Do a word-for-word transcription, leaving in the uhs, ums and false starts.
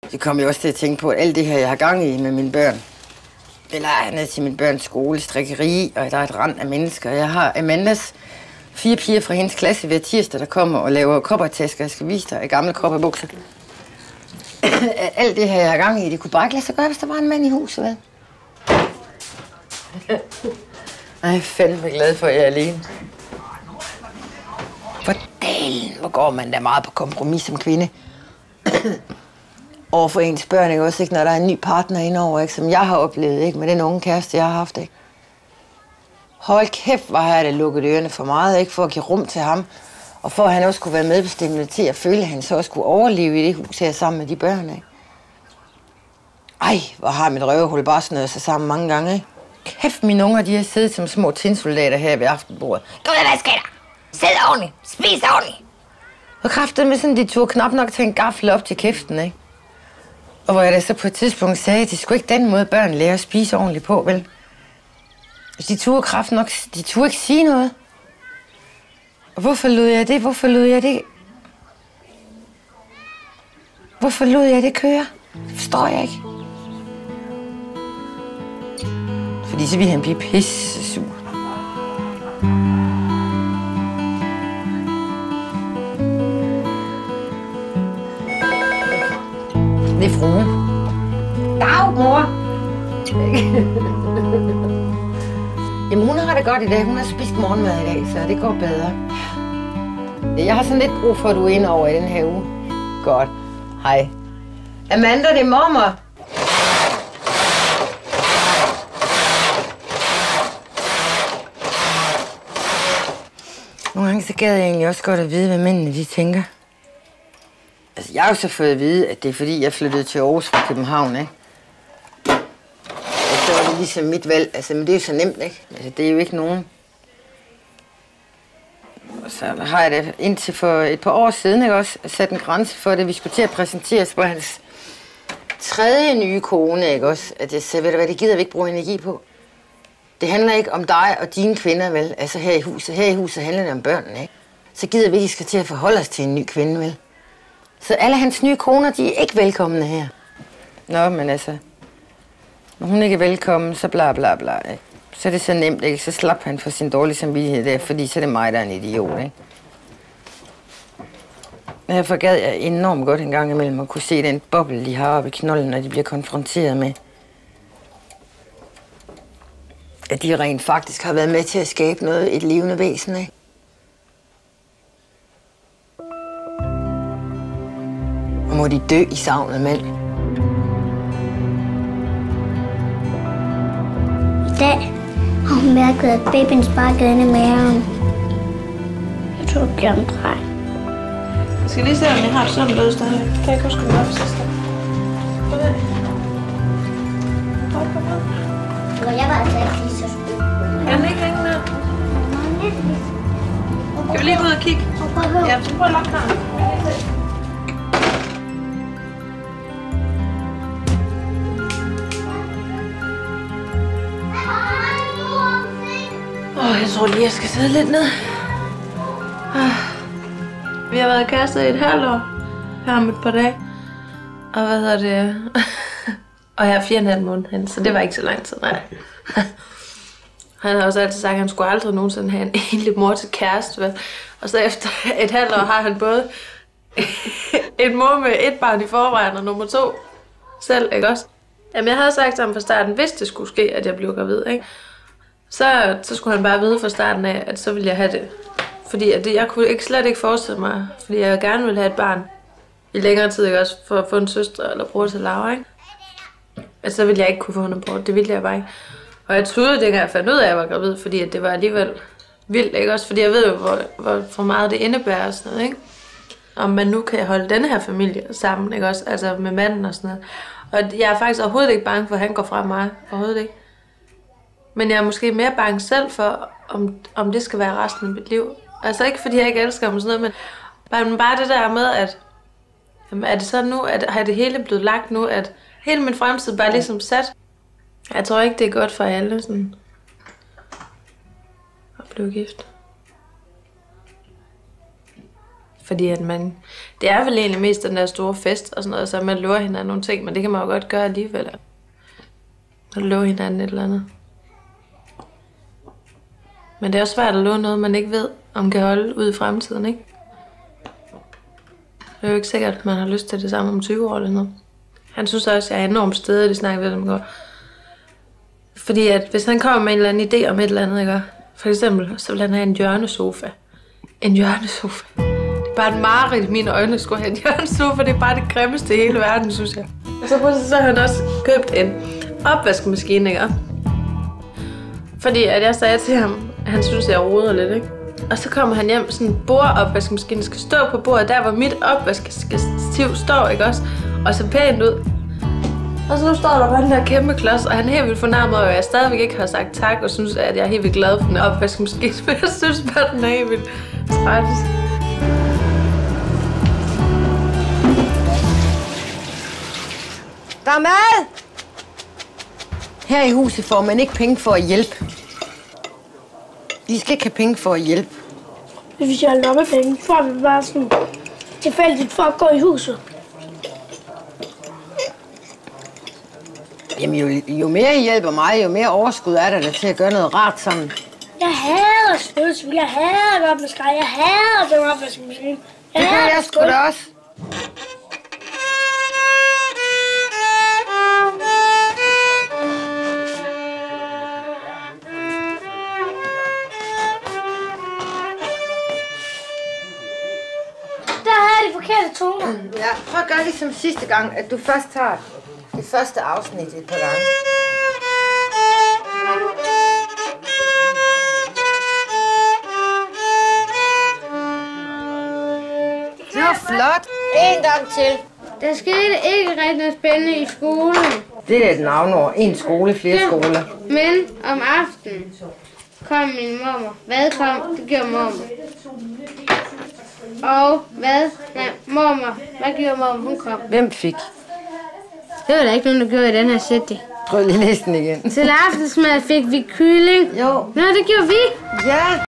Det kommer jeg også til at tænke på, at alt det her, jeg har gang i med mine børn. Eller jeg ned til min børns skole, strikkeri, og der er et rand af mennesker. Jeg har Amandas fire piger fra hendes klasse hver tirsdag, der kommer og laver koppertasker. Jeg skal vise dig af gamle kopperbukser. Alt det her, jeg har gang i, det kunne bare ikke lade sig gøre, hvis der var en mand i huset, vel? Jeg er fandme glad for, at jeg er alene. For dalen, hvor går man da meget på kompromis som kvinde. Over for ens børn, ikke også, ikke? Når der er en ny partner indover, ikke? Som jeg har oplevet, ikke? Med den unge kæreste, jeg har haft, ikke? Hold kæft, hvor har jeg da lukket ørerne for meget, ikke? For at give rum til ham. Og for at han også kunne være medbestemmende til at føle, at han så også kunne overleve i det hus her sammen med de børn, ikke? Ej, hvor har mit røvehul bare snøret sig sammen mange gange, ikke? Kæft, mine unger, de har siddet som små tinsoldater her ved aftenbordet. Gå ud, hvad sker der? Sid ordentligt. Spis ordentligt. Og kræftede med sådan, de tog knap nok til en gaffel op til kæften, ikke? Og hvor jeg da så på et tidspunkt sagde, at det skulle ikke den måde, børn lærer at spise ordentligt på, vel? De turde kraft nok, de turde ikke sige noget. Og hvorfor lod jeg det? Hvorfor lod jeg det? Hvorfor lod jeg det køre? Det forstår jeg ikke. Fordi så ville han blive pisse sur. Det er fruen. Dag, mor. Jamen, hun har det godt i dag. Hun har spist morgenmad i dag, så det går bedre. Jeg har sådan lidt brug for, at du er inde over i den her uge. Godt. Hej. Amanda, det er mormor. Nogle gange så gad jeg egentlig også godt at vide, hvad mændene de tænker. Altså, jeg har jo så fået at vide, at det er fordi, jeg flyttede til Aarhus fra København, ikke? Og så var det ligesom mit valg. Altså, men det er jo så nemt, ikke? Altså, det er jo ikke nogen. Og så har jeg da indtil for et par år siden, ikke også, sat en grænse for det. Vi skulle til at præsentere os på hans tredje nye kone, ikke også? At jeg sagde, ved du hvad, det gider vi ikke bruge energi på. Det handler ikke om dig og dine kvinder, vel? Altså her i huset. Her i huset handler det om børnene, ikke? Så gider vi ikke, skal til at forholde os til en ny kvinde, vel? Så alle hans nye koner, de er ikke velkomne her. Nå, men altså, når hun ikke er velkommen, så bla bla bla, ikke? Så er det så nemt, ikke? Så slap han for sin dårlige samvittighed der, fordi så er det mig, der er en idiot, ikke? Derfor gad jeg enormt godt en gang imellem at kunne se den boble, de har oppe i knolden, når de bliver konfronteret med, at de rent faktisk har været med til at skabe noget, et levende væsen, ikke? Og må de dø i savnet mand. I dag har hun mærket, at babyen sparkede inde i maven. Jeg tror, det bliver en dreng. Jeg skal lige se, om jeg har et sundt blod stadig. Kan jeg ikke huske, om jeg har sidste? Gå ned. Kom, kom, kom. Jeg var altså ikke lige så stor. Kan den ikke hænge ned? Kan vi lige gå ud og kigge? Ja, så prøv at lukke her. Åh, oh, jeg tror lige, jeg skal sidde lidt ned. Ah. Vi har været kærester i et halvt år. Her om et par dage. Og hvad hedder det? Og jeg er fire og en halv måned hen, så det var ikke så lang tid, nej. Han har også altid sagt, at han skulle aldrig nogensinde have en enlig mor til kæreste. Vel? Og så efter et halvt år har han både en mor med et barn i forvejen og nummer to selv, ikke også? Jamen, jeg havde sagt til ham fra starten, hvis det skulle ske, at jeg blev gravid, ikke? Så, så skulle han bare vide fra starten af, at så ville jeg have det. Fordi at det, jeg kunne ikke, slet ikke forestille mig, fordi jeg gerne ville have et barn i længere tid, ikke også, for at få en søster eller bror til Laura, ikke? Altså, så ville jeg ikke kunne få en bror, det ville jeg bare ikke. Og jeg troede, dengang jeg fandt ud af, at jeg var gravid, fordi at det var alligevel vildt, ikke også? Fordi jeg ved jo, hvor, hvor, hvor meget det indebærer og sådan noget, ikke? Om man nu kan holde denne her familie sammen, ikke også? Altså med manden og sådan noget. Og jeg er faktisk overhovedet ikke bange for, at han går fra mig. Overhovedet ikke. Men jeg er måske mere bange selv for, om, om det skal være resten af mit liv. Altså ikke fordi jeg ikke elsker ham og sådan noget, men bare, men bare det der med, at jamen, er det så nu, at har det hele blevet lagt nu, at hele min fremtid bare ligesom sat. Jeg tror ikke, det er godt for alle sådan at blive gift. Fordi at man, det er vel egentlig mest den der store fest og sådan noget, så man lover hinanden nogle ting, men det kan man jo godt gøre alligevel. Man lover hinanden et eller andet. Men det er også svært at love noget, man ikke ved, om kan holde ud i fremtiden, ikke? Det er jo ikke sikkert, at man har lyst til det samme om tyve år eller noget. Han synes også, at jeg er enormt stedig, det snakker vi om i går. Fordi at hvis han kommer med en eller anden idé om et eller andet, ikke? For eksempel, så vil han have en hjørnesofa. En hjørnesofa. Det er bare et mareridt i mine øjne, at skulle have en hjørnesofa. Det er bare det grimmeste i hele verden, synes jeg. Og så pludselig så har han også købt en opvaskemaskine, ikke? Fordi at jeg sagde til ham, at han synes, at jeg roder lidt, ikke? Og så kommer han hjem, sådan en bordopvaskemaskine skal stå på bordet, der hvor mit opvaskestativ står, ikke også? Og så pænt ud. Og så nu står der bare den der kæmpe klods, og han er helt vildt fornærmet over, at jeg stadigvæk ikke har sagt tak, og synes, at jeg er helt vildt glad for den opvaskemaskine. Men jeg synes bare, den er helt vildt træt. Der er mad! Her i huset får man ikke penge for at hjælpe. De skal ikke have penge for at hjælpe. Hvis jeg har lommepenge, får vi bare sådan tilfældigt for at gå i huset. Jamen, jo, jo mere I hjælper mig, jo mere overskud er der, der til at gøre noget rart sammen. Jeg hader skudspil, jeg hader opvaskere, jeg hader den opvaskemaskine. Det gør jeg sgu da også. Der er de forkerte toner. Ja, prøv at gøre ligesom sidste gang, at du først tager det første afsnit et par gange. Det var flot. En gang til. Der skete ikke rigtig noget spændende i skolen. Det er et navnord. En skole, flere ja. skoler. Men om aftenen kom min mormor. Hvad kom? Det gjorde mormor. Og hvad? Nej, mormor. Hvad gjorde mormor? Hun kom. Hvem fik? Det var der ikke nogen, der gjorde i den her sætning. Prøv lige at læse den igen. Til aftensmad fik vi kylling. Jo. Nå, det gjorde vi. Ja.